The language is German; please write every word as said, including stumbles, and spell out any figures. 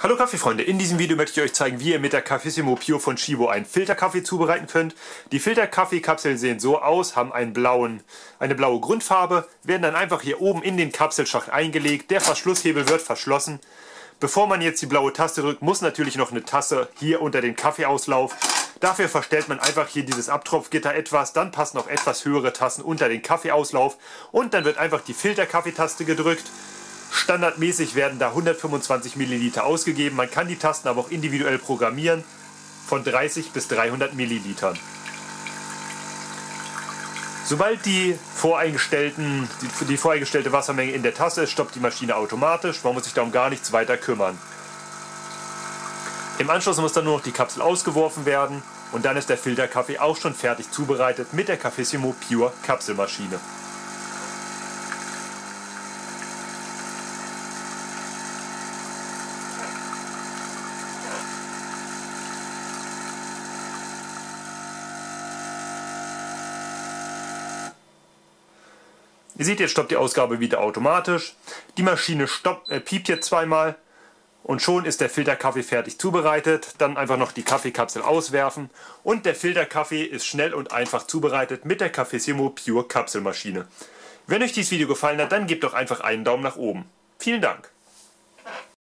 Hallo Kaffeefreunde, in diesem Video möchte ich euch zeigen, wie ihr mit der Cafissimo Pure von Chibo einen Filterkaffee zubereiten könnt. Die Filterkaffeekapseln sehen so aus, haben einen blauen, eine blaue Grundfarbe, werden dann einfach hier oben in den Kapselschacht eingelegt, der Verschlusshebel wird verschlossen. Bevor man jetzt die blaue Taste drückt, muss natürlich noch eine Tasse hier unter den Kaffeeauslauf. Dafür verstellt man einfach hier dieses Abtropfgitter etwas, dann passen noch etwas höhere Tassen unter den Kaffeeauslauf und dann wird einfach die Filterkaffeetaste gedrückt. Standardmäßig werden da hundertfünfundzwanzig Milliliter ausgegeben, man kann die Tasten aber auch individuell programmieren, von dreißig bis dreihundert Millilitern. Sobald die, voreingestellten, die, die voreingestellte Wassermenge in der Tasse ist, stoppt die Maschine automatisch, man muss sich darum gar nichts weiter kümmern. Im Anschluss muss dann nur noch die Kapsel ausgeworfen werden und dann ist der Filterkaffee auch schon fertig zubereitet mit der Cafissimo Pure Kapselmaschine. Ihr seht, jetzt stoppt die Ausgabe wieder automatisch. Die Maschine stoppt, äh, piept jetzt zweimal und schon ist der Filterkaffee fertig zubereitet. Dann einfach noch die Kaffeekapsel auswerfen und der Filterkaffee ist schnell und einfach zubereitet mit der Cafissimo Pure Kapselmaschine. Wenn euch dieses Video gefallen hat, dann gebt doch einfach einen Daumen nach oben. Vielen Dank!